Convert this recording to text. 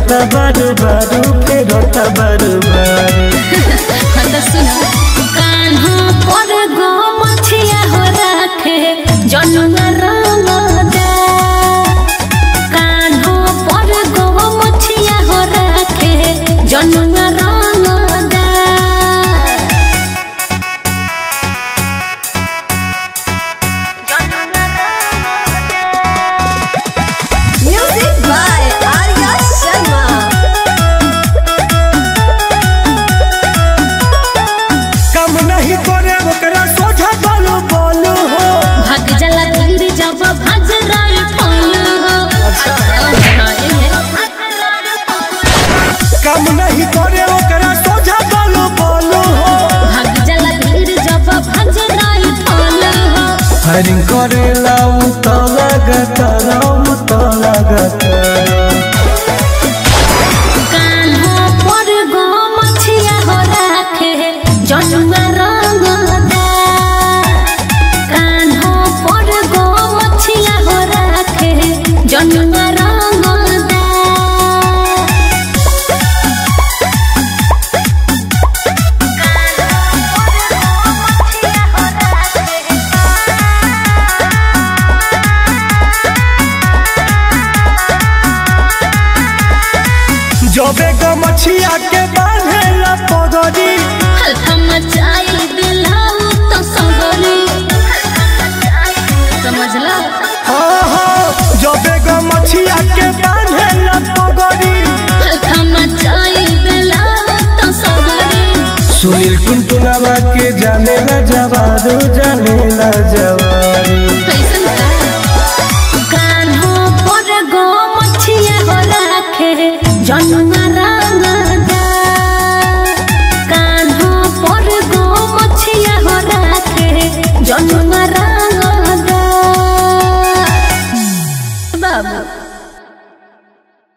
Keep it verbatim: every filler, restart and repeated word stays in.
फेरता बारू बारू फेरता बारू बारू हता सुना कान्हा पर गो मछिया हो राखे जनुआ रंग दे कान्हा पर गो मछिया हो राखे जनुआ रंग दे Music by Arya Sharma. कम नहीं करे ओकरा सोझा बोलो बोलो हो भाग जला तीर जब भज राय फल हो कम नहीं करे ओकरा सोझा बोलो बोलो हो भाग जला तीर जब भज राय फल हो हरिंग करे लाऊ तो लगत राम तो लगत कान्हा पर गो मछिया हो राखे जनुआ रंग दे कान्हा पर गो मछिया हो राखे जनुआ रंग दे जोबे गो मछिया के बांधेला पगड़ी हल्का मचाई दिलाऊ तो सगरी समझला हो हो जोबे गो मछिया के बांधेला